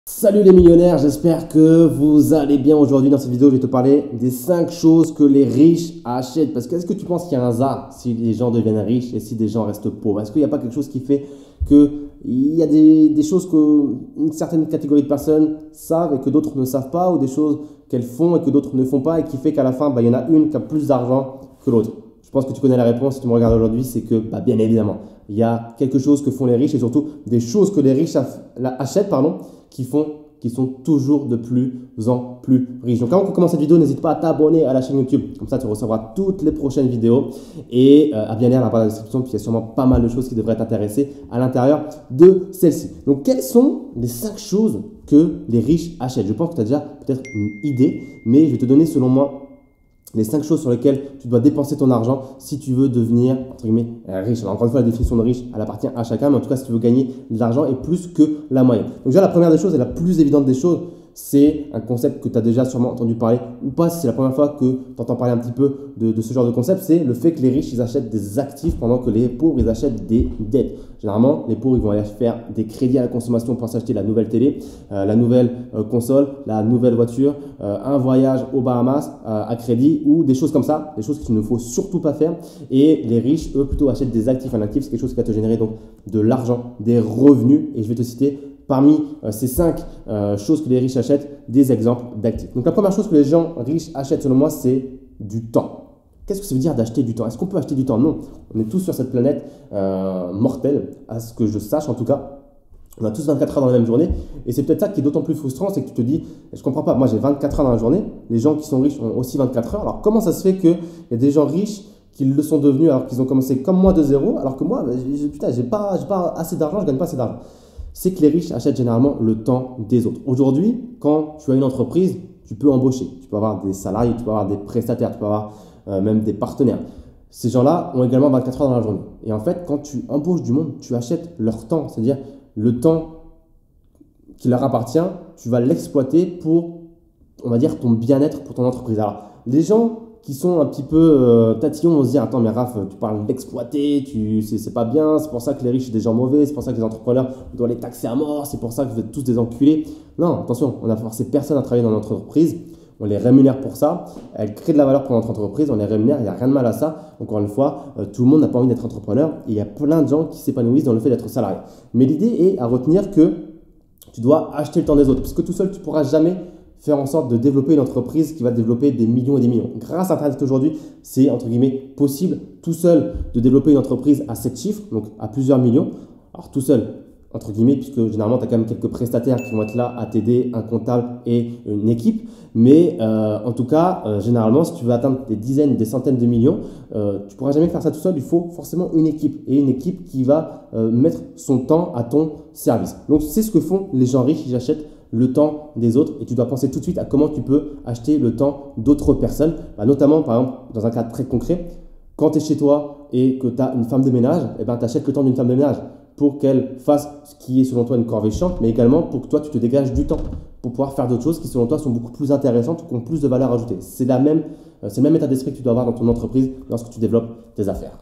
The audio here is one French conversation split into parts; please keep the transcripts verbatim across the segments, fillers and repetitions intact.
Salut les millionnaires, j'espère que vous allez bien. Aujourd'hui dans cette vidéo, je vais te parler des cinq choses que les riches achètent. Parce que est-ce que tu penses qu'il y a un hasard si les gens deviennent riches et si des gens restent pauvres? Est-ce qu'il n'y a pas quelque chose qui fait qu'il y a des, des choses qu'une certaine catégorie de personnes savent et que d'autres ne savent pas, ou des choses qu'elles font et que d'autres ne font pas, et qui fait qu'à la fin, bah, il y en a une qui a plus d'argent que l'autre? Je pense que tu connais la réponse si tu me regardes aujourd'hui, c'est que bah, bien évidemment, il y a quelque chose que font les riches, et surtout des choses que les riches achètent pardon, qui font qui sont toujours de plus en plus riches. Donc avant qu'on commence cette vidéo, n'hésite pas à t'abonner à la chaîne YouTube. Comme ça, tu recevras toutes les prochaines vidéos. Et euh, à bien lire la barre de la description, puis il y a sûrement pas mal de choses qui devraient t'intéresser à l'intérieur de celle-ci. Donc, quelles sont les cinq choses que les riches achètent? Je pense que tu as déjà peut-être une idée, mais je vais te donner selon moi les cinq choses sur lesquelles tu dois dépenser ton argent si tu veux devenir, entre guillemets, riche. Alors encore une fois, la définition de riche, elle appartient à chacun, mais en tout cas, si tu veux gagner de l'argent et plus que la moyenne. Donc déjà, la première des choses et la plus évidente des choses, c'est un concept que tu as déjà sûrement entendu parler, ou pas, si c'est la première fois que tu entends parler un petit peu de, de ce genre de concept, c'est le fait que les riches, ils achètent des actifs pendant que les pauvres, ils achètent des dettes. Généralement, les pauvres, ils vont aller faire des crédits à la consommation pour s'acheter la nouvelle télé, euh, la nouvelle euh, console, la nouvelle voiture, euh, un voyage aux Bahamas euh, à crédit, ou des choses comme ça, des choses qu'il ne faut surtout pas faire. Et les riches, eux, plutôt achètent des actifs. Un actif, c'est quelque chose qui va te générer donc de l'argent, des revenus. Et je vais te citer parmi euh, ces cinq euh, choses que les riches achètent, des exemples d'actifs. Donc la première chose que les gens riches achètent selon moi, c'est du temps. Qu'est-ce que ça veut dire d'acheter du temps? Est-ce qu'on peut acheter du temps? Non. On est tous sur cette planète euh, mortelle, à ce que je sache en tout cas. On a tous vingt-quatre heures dans la même journée. Et c'est peut-être ça qui est d'autant plus frustrant, c'est que tu te dis, je ne comprends pas, moi j'ai vingt-quatre heures dans la journée, les gens qui sont riches ont aussi vingt-quatre heures. Alors comment ça se fait qu'il y a des gens riches qui le sont devenus alors qu'ils ont commencé comme moi de zéro, alors que moi, putain, j'ai pas, j'ai pas assez d'argent, je ne gagne pas assez d'argent? C'est que les riches achètent généralement le temps des autres. Aujourd'hui, quand tu as une entreprise, tu peux embaucher. Tu peux avoir des salariés, tu peux avoir des prestataires, tu peux avoir euh, même des partenaires. Ces gens-là ont également vingt-quatre heures dans la journée. Et en fait, quand tu embauches du monde, tu achètes leur temps. C'est-à-dire le temps qui leur appartient, tu vas l'exploiter pour, on va dire, ton bien-être pour ton entreprise. Alors, les gens qui sont un petit peu euh, tatillons vont se dire, attends mais Raph, tu parles d'exploiter, tu, c'est, c'est pas bien, c'est pour ça que les riches sont des gens mauvais, c'est pour ça que les entrepreneurs doivent les taxer à mort, c'est pour ça que vous êtes tous des enculés. Non, attention, on a forcé personne à travailler dans notre entreprise, on les rémunère pour ça, elles créent de la valeur pour notre entreprise, on les rémunère, il n'y a rien de mal à ça. Encore une fois, euh, tout le monde n'a pas envie d'être entrepreneur, et il y a plein de gens qui s'épanouissent dans le fait d'être salarié. Mais l'idée est à retenir que tu dois acheter le temps des autres, parce que tout seul tu ne pourras jamais faire en sorte de développer une entreprise qui va développer des millions et des millions. Grâce à Internet aujourd'hui, c'est entre guillemets possible tout seul de développer une entreprise à sept chiffres, donc à plusieurs millions. Alors tout seul, entre guillemets, puisque généralement tu as quand même quelques prestataires qui vont être là à t'aider, un comptable et une équipe. Mais euh, en tout cas, euh, généralement, si tu veux atteindre des dizaines, des centaines de millions, euh, tu ne pourras jamais faire ça tout seul. Il faut forcément une équipe, et une équipe qui va euh, mettre son temps à ton service. Donc c'est ce que font les gens riches, ils achètent le temps des autres, et tu dois penser tout de suite à comment tu peux acheter le temps d'autres personnes, bah, notamment par exemple dans un cas très concret, quand tu es chez toi et que tu as une femme de ménage, eh ben, tu achètes le temps d'une femme de ménage pour qu'elle fasse ce qui est selon toi une corvée chiante, mais également pour que toi tu te dégages du temps pour pouvoir faire d'autres choses qui selon toi sont beaucoup plus intéressantes ou qui ont plus de valeur ajoutée. C'est la même, c'est le même état d'esprit que tu dois avoir dans ton entreprise lorsque tu développes tes affaires.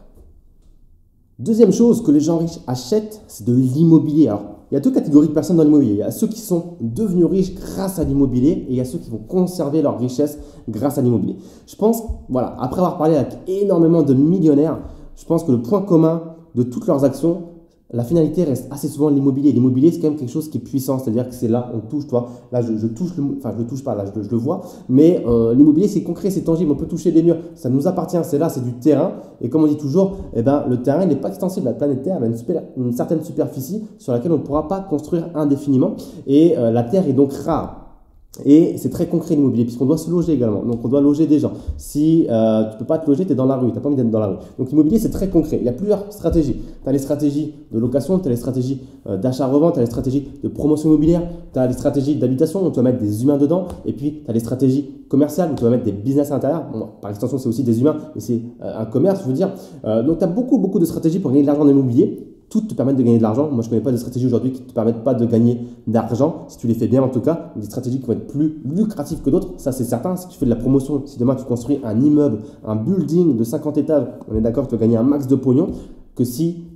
Deuxième chose que les gens riches achètent, c'est de l'immobilier. Alors, il y a deux catégories de personnes dans l'immobilier. Il y a ceux qui sont devenus riches grâce à l'immobilier, et il y a ceux qui vont conserver leur richesse grâce à l'immobilier. Je pense, voilà, après avoir parlé avec énormément de millionnaires, je pense que le point commun de toutes leurs actions, la finalité reste assez souvent l'immobilier. L'immobilier, c'est quand même quelque chose qui est puissant, c'est-à-dire que c'est là, on touche, toi, là, je, je touche, le, enfin, je le touche pas, là, je, je le vois, mais euh, l'immobilier, c'est concret, c'est tangible, on peut toucher les murs, ça nous appartient, c'est là, c'est du terrain, et comme on dit toujours, eh ben, le terrain, il n'est pas extensible, la planète Terre, elle a une, super, une certaine superficie sur laquelle on ne pourra pas construire indéfiniment, et euh, la Terre est donc rare. Et c'est très concret l'immobilier, puisqu'on doit se loger également. Donc on doit loger des gens. Si euh, tu ne peux pas te loger, tu es dans la rue, tu n'as pas envie d'être dans la rue. Donc l'immobilier, c'est très concret. Il y a plusieurs stratégies. Tu as les stratégies de location, tu as les stratégies euh, d'achat-revente, tu as les stratégies de promotion immobilière, tu as les stratégies d'habitation, où tu vas mettre des humains dedans. Et puis tu as les stratégies commerciales, où tu vas mettre des business à l'intérieur. Bon, par extension, c'est aussi des humains, mais c'est euh, un commerce, je veux dire. Euh, donc tu as beaucoup, beaucoup de stratégies pour gagner de l'argent dans l'immobilier. Toutes te permettent de gagner de l'argent. Moi, je ne connais pas de stratégies aujourd'hui qui ne te permettent pas de gagner d'argent, si tu les fais bien en tout cas. Des stratégies qui vont être plus lucratives que d'autres, ça c'est certain. Si tu fais de la promotion, si demain tu construis un immeuble, un building de cinquante étages, on est d'accord que tu vas gagner un max de pognon, que si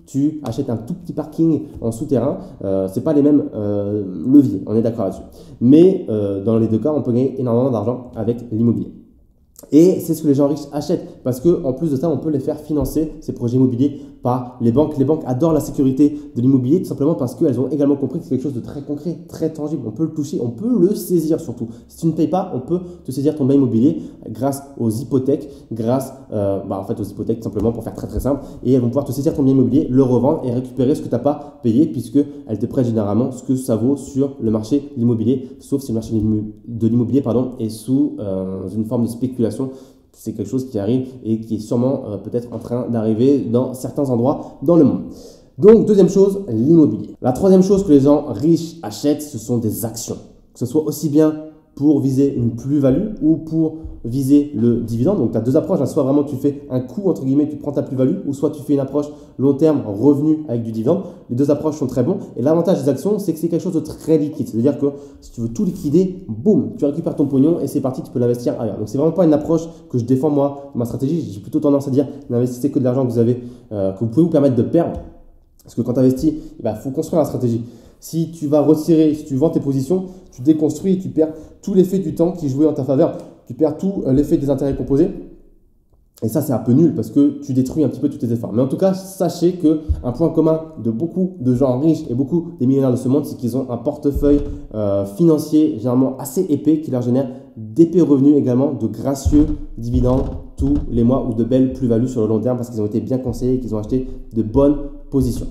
tu achètes un tout petit parking en souterrain, euh, ce n'est pas les mêmes euh, leviers, on est d'accord là-dessus. Mais euh, dans les deux cas, on peut gagner énormément d'argent avec l'immobilier. Et c'est ce que les gens riches achètent parce qu'en plus de ça, on peut les faire financer, ces projets immobiliers, par les banques. Les banques adorent la sécurité de l'immobilier tout simplement parce qu'elles ont également compris que c'est quelque chose de très concret, très tangible. On peut le toucher, on peut le saisir surtout. Si tu ne payes pas, on peut te saisir ton bien immobilier grâce aux hypothèques, grâce euh, bah en fait aux hypothèques tout simplement pour faire très très simple. Et elles vont pouvoir te saisir ton bien immobilier, le revendre et récupérer ce que tu n'as pas payé puisqu'elles te prêtent généralement ce que ça vaut sur le marché de l'immobilier, sauf si le marché de l'immobilier pardon, est sous euh, une forme de spéculation. C'est quelque chose qui arrive et qui est sûrement euh, peut-être en train d'arriver dans certains endroits dans le monde. Donc, deuxième chose, l'immobilier. La troisième chose que les gens riches achètent, ce sont des actions. Que ce soit aussi bien pour viser une plus-value ou pour viser le dividende. Donc, tu as deux approches. Hein. Soit vraiment tu fais un coup, entre guillemets, tu prends ta plus-value, ou soit tu fais une approche long terme, revenu avec du dividende. Les deux approches sont très bons. Et l'avantage des actions, c'est que c'est quelque chose de très liquide. C'est-à-dire que si tu veux tout liquider, boum, tu récupères ton pognon et c'est parti, tu peux l'investir ailleurs. Donc, c'est vraiment pas une approche que je défends moi, ma stratégie. J'ai plutôt tendance à dire, n'investissez que de l'argent que vous avez, euh, que vous pouvez vous permettre de perdre. Parce que quand tu investis, il bah, faut construire la stratégie. Si tu vas retirer, si tu vends tes positions, tu déconstruis et tu perds tout l'effet du temps qui jouait en ta faveur. Tu perds tout l'effet des intérêts composés. Et ça, c'est un peu nul parce que tu détruis un petit peu tous tes efforts. Mais en tout cas, sachez qu'un point commun de beaucoup de gens riches et beaucoup des millionnaires de ce monde, c'est qu'ils ont un portefeuille euh, financier généralement assez épais qui leur génère d'épais revenus également, de gracieux dividendes tous les mois ou de belles plus-values sur le long terme parce qu'ils ont été bien conseillés et qu'ils ont acheté de bonnes positions.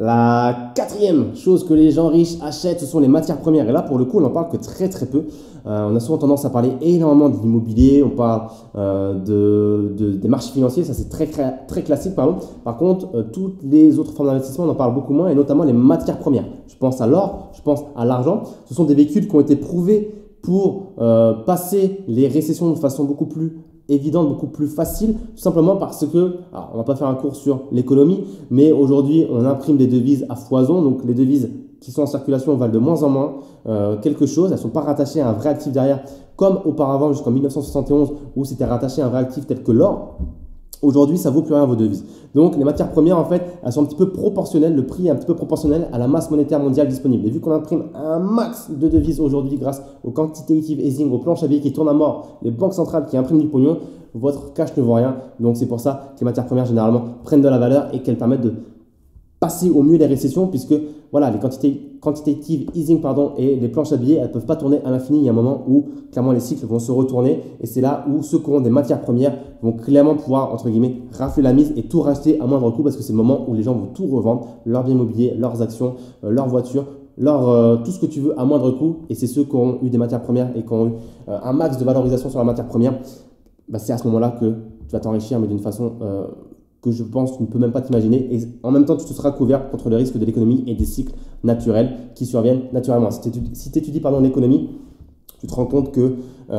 La quatrième chose que les gens riches achètent, ce sont les matières premières. Et là, pour le coup, on n'en parle que très très peu. Euh, on a souvent tendance à parler énormément de l'immobilier, on parle euh, de, de, des marchés financiers, ça c'est très, très classique. Pardon. Par contre, euh, toutes les autres formes d'investissement, on en parle beaucoup moins, et notamment les matières premières. Je pense à l'or, je pense à l'argent. Ce sont des véhicules qui ont été prouvés pour euh, passer les récessions de façon beaucoup plus évidente, beaucoup plus facile, tout simplement parce que, alors on va pas faire un cours sur l'économie, mais aujourd'hui on imprime des devises à foison, donc les devises qui sont en circulation valent de moins en moins euh, quelque chose, elles ne sont pas rattachées à un vrai actif derrière, comme auparavant jusqu'en mille neuf cent soixante et onze où c'était rattaché à un vrai actif tel que l'or. Aujourd'hui, ça vaut plus rien vos devises. Donc, les matières premières, en fait, elles sont un petit peu proportionnelles. Le prix est un petit peu proportionnel à la masse monétaire mondiale disponible. Et vu qu'on imprime un max de devises aujourd'hui grâce au quantitative easing, aux planches à billets qui tournent à mort, les banques centrales qui impriment du pognon, votre cash ne vaut rien. Donc, c'est pour ça que les matières premières, généralement, prennent de la valeur et qu'elles permettent de passer au mieux les récessions puisque voilà, les quantités, quantitative easing pardon, et les planches à billets, elles ne peuvent pas tourner à l'infini. Il y a un moment où clairement les cycles vont se retourner et c'est là où ceux qui ont des matières premières vont clairement pouvoir entre guillemets rafler la mise et tout racheter à moindre coût parce que c'est le moment où les gens vont tout revendre, leurs biens immobiliers, leurs actions, euh, leurs voitures, leur, euh, tout ce que tu veux à moindre coût. Et c'est ceux qui ont eu des matières premières et qui ont eu euh, un max de valorisation sur la matière première, bah, c'est à ce moment-là que tu vas t'enrichir mais d'une façon euh, que je pense tu ne peux même pas t'imaginer et en même temps tu te seras couvert contre les risques de l'économie et des cycles naturels qui surviennent naturellement. Si tu étudies l'économie, tu te rends compte que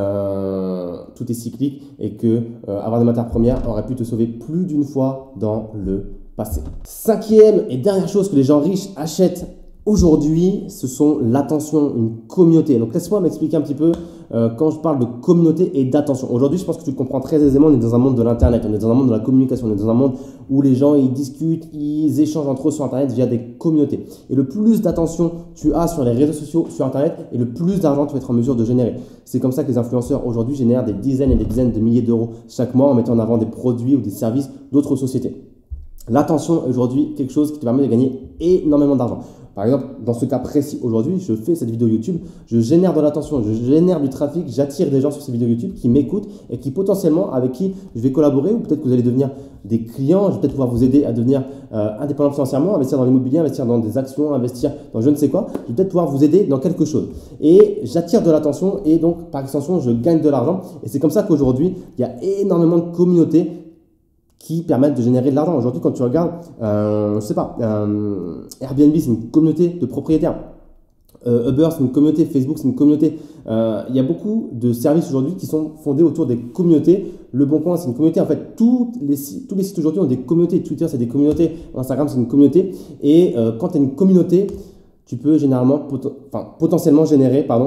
euh, tout est cyclique et que euh, avoir des matières premières aurait pu te sauver plus d'une fois dans le passé. Cinquième et dernière chose que les gens riches achètent aujourd'hui, ce sont l'attention, une communauté. Donc laisse-moi m'expliquer un petit peu euh, quand je parle de communauté et d'attention. Aujourd'hui, je pense que tu le comprends très aisément, on est dans un monde de l'internet, on est dans un monde de la communication, on est dans un monde où les gens ils discutent, ils échangent entre eux sur internet via des communautés. Et le plus d'attention tu as sur les réseaux sociaux, sur internet, et le plus d'argent tu vas être en mesure de générer. C'est comme ça que les influenceurs aujourd'hui génèrent des dizaines et des dizaines de milliers d'euros chaque mois en mettant en avant des produits ou des services d'autres sociétés. L'attention est aujourd'hui quelque chose qui te permet de gagner énormément d'argent. Par exemple, dans ce cas précis aujourd'hui, je fais cette vidéo YouTube, je génère de l'attention, je génère du trafic, j'attire des gens sur ces vidéos YouTube qui m'écoutent et qui potentiellement avec qui je vais collaborer ou peut-être que vous allez devenir des clients, je vais peut-être pouvoir vous aider à devenir euh, indépendant financièrement, investir dans l'immobilier, investir dans des actions, investir dans je ne sais quoi, je vais peut-être pouvoir vous aider dans quelque chose. Et j'attire de l'attention et donc par extension, je gagne de l'argent. Et c'est comme ça qu'aujourd'hui, il y a énormément de communautés qui permettent de générer de l'argent. Aujourd'hui, quand tu regardes, euh, je sais pas, euh, Airbnb, c'est une communauté de propriétaires. Euh, Uber, c'est une communauté. Facebook, c'est une communauté. Euh, il y a beaucoup de services aujourd'hui qui sont fondés autour des communautés. Le Bon Coin, c'est une communauté. En fait, tous les, tous les sites aujourd'hui ont des communautés. Twitter, c'est des communautés. Instagram, c'est une communauté. Et euh, quand tu as une communauté, tu peux généralement, pot enfin, potentiellement générer pardon,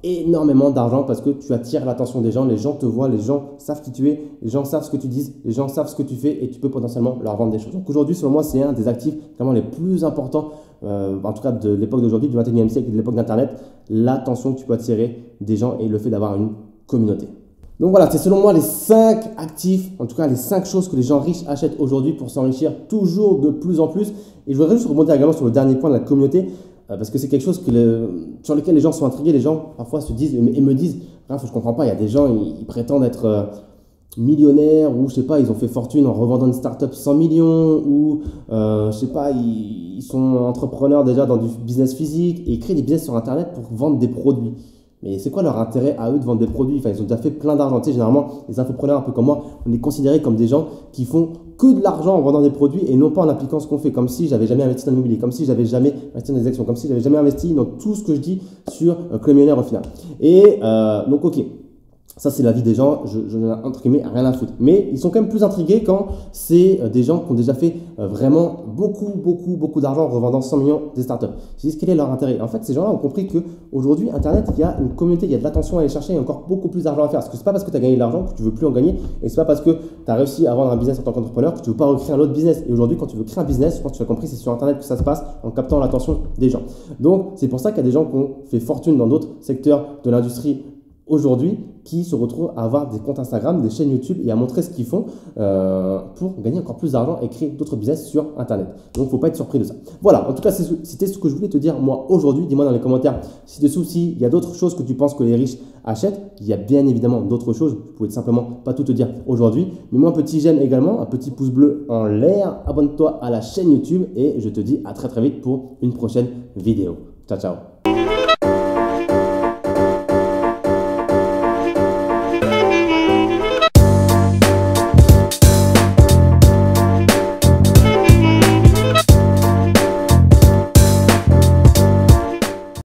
énormément d'argent parce que tu attires l'attention des gens, les gens te voient, les gens savent qui tu es, les gens savent ce que tu dis, les gens savent ce que tu fais et tu peux potentiellement leur vendre des choses. Donc aujourd'hui, selon moi, c'est un des actifs vraiment les plus importants, euh, en tout cas de l'époque d'aujourd'hui, du vingt et unième siècle et de l'époque d'Internet, l'attention que tu peux attirer des gens et le fait d'avoir une communauté. Donc voilà, c'est selon moi les cinq actifs, en tout cas les cinq choses que les gens riches achètent aujourd'hui pour s'enrichir toujours de plus en plus. Et je voudrais juste rebondir également sur le dernier point de la communauté, euh, parce que c'est quelque chose que le, sur lequel les gens sont intrigués. Les gens parfois se disent et me disent, Raph, je ne comprends pas, il y a des gens, ils, ils prétendent être euh, millionnaires ou je sais pas, ils ont fait fortune en revendant une start-up cent millions ou euh, je sais pas, ils, ils sont entrepreneurs déjà dans du business physique et ils créent des business sur Internet pour vendre des produits. Mais c'est quoi leur intérêt à eux de vendre des produits? Enfin, ils ont déjà fait plein d'argent. Tu sais, généralement, les infopreneurs un peu comme moi, on est considérés comme des gens qui font que de l'argent en vendant des produits et non pas en appliquant ce qu'on fait. Comme si j'avais jamais investi dans l'immobilier, comme si j'avais jamais investi dans des actions, comme si j'avais jamais investi dans tout ce que je dis sur euh, Club Millionnaire au final. Et euh, donc, ok. Ça, c'est l'avis des gens, je, je n'ai entre guillemets rien à foutre. Mais ils sont quand même plus intrigués quand c'est des gens qui ont déjà fait vraiment beaucoup, beaucoup, beaucoup d'argent en revendant cent millions des startups. Ils disent quel est leur intérêt. En fait, ces gens-là ont compris qu'aujourd'hui, Internet, il y a une communauté, il y a de l'attention à aller chercher, il y a encore beaucoup plus d'argent à faire. Parce que ce n'est pas parce que tu as gagné de l'argent que tu ne veux plus en gagner. Et ce n'est pas parce que tu as réussi à vendre un business en tant qu'entrepreneur que tu ne veux pas recréer un autre business. Et aujourd'hui, quand tu veux créer un business, je pense que tu as compris, c'est sur Internet que ça se passe en captant l'attention des gens. Donc, c'est pour ça qu'il y a des gens qui ont fait fortune dans d'autres secteurs de l'industrie aujourd'hui qui se retrouvent à avoir des comptes Instagram, des chaînes YouTube et à montrer ce qu'ils font euh, pour gagner encore plus d'argent et créer d'autres business sur Internet. Donc, il ne faut pas être surpris de ça. Voilà, en tout cas, c'était ce que je voulais te dire moi aujourd'hui. Dis-moi dans les commentaires ci-dessous s'il y a d'autres choses que tu penses que les riches achètent. Il y a bien évidemment d'autres choses. Je pouvais simplement pas tout te dire aujourd'hui. Mets-moi un petit j'aime également, un petit pouce bleu en l'air. Abonne-toi à la chaîne YouTube et je te dis à très très vite pour une prochaine vidéo. Ciao, ciao.